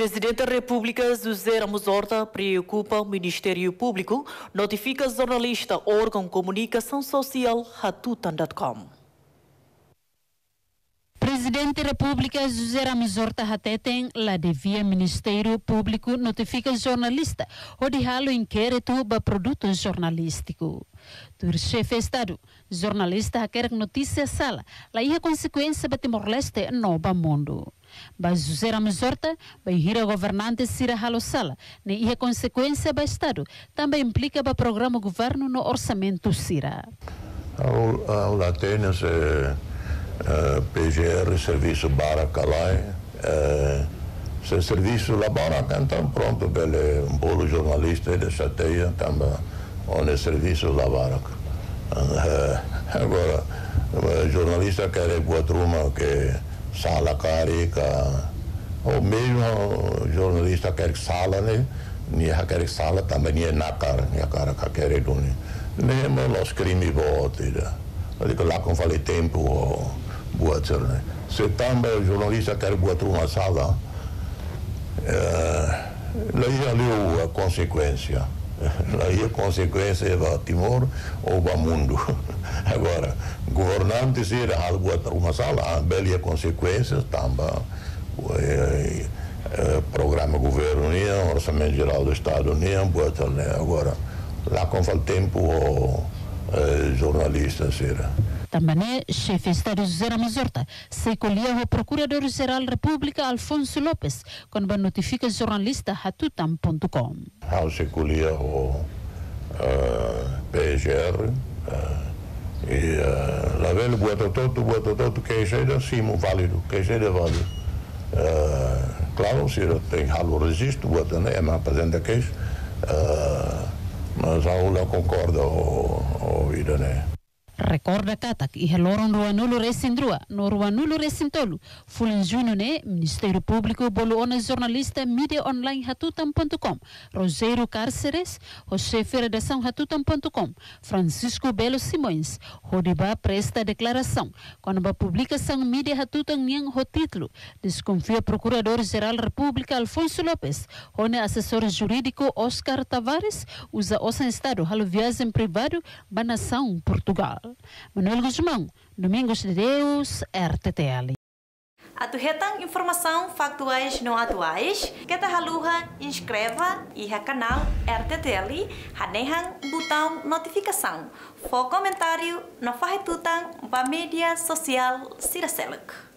Presidente da República, José Ramos Horta, preocupa o Ministério Público, notifica jornalista órgão comunicação social Hatutan.com. Presidente da República, José Ramos Horta Hateten, lá devia Ministério Público notifica jornalista o de halo inquérito para produto jornalístico. Do chefe de Estado, jornalista quer notícia sala, lá ia consequência para Timor-Leste no mundo. Mas José Ramos Horta, vai ir a governante Sira Halo Sala, nem ia consequência para Estado, também implica para programa governo no orçamento Sira. Ao Latenas PGR, serviço Baracalai, se serviço lá Baraca, então pronto, bele um bolo jornalista ele chateia também onde serviço lá Baraca. Agora, jornalista quer boa turma que sala carica, ou mesmo jornalista quer sala, né? Nia quer sala também nia na cara quer duni. Nem os crimes votam, ali lá com falei tempo buat né? Se também o jornalista quer botar uma sala, aí ali a consequência. Aí a consequência é para Timor ou para o mundo. Agora, governante se irá botar uma sala, há belas consequências também. Programa governo União, orçamento geral do Estado União, botar né? Agora, lá com o tempo o jornalista será. Também chefe de Estado José Ramos Horta se colhia o Procurador-Geral da República Alfonso Lopes quando notifica jornalista Hatutan.com. Ao se colhia o PGR e lá velho bota todo que seja sim válido, que seja válido. Claro, se tem halo registro, bota né, mas apresenta que mas a aula concorda o ida né. Recorda Katak e Heloron Ruanulo Recindrua, no Ruanulo Recintolo, Fulin Junho ne, Ministério Público, Boluona jornalista mídia online Hatutan.com, Rogério Cárceres, o chefe de redação Hatutan.com, Francisco Belo Simões, Rodiba presta declaração, quando a publicação mídia Hatutan niang o título, desconfia Procurador-Geral da República Alfonso Lopes, onde assessor jurídico Oscar Tavares usa o Estado halo viagem privado para nação Portugal. Manuel Guzmão, Domingos de Deus, RTTL. Atuhetan informação factuais não atuais, que ta haluha inscreva e a canal RTTL, hanehan botão notificação. For comentário, não faz tutan para mídia social Siraseluk.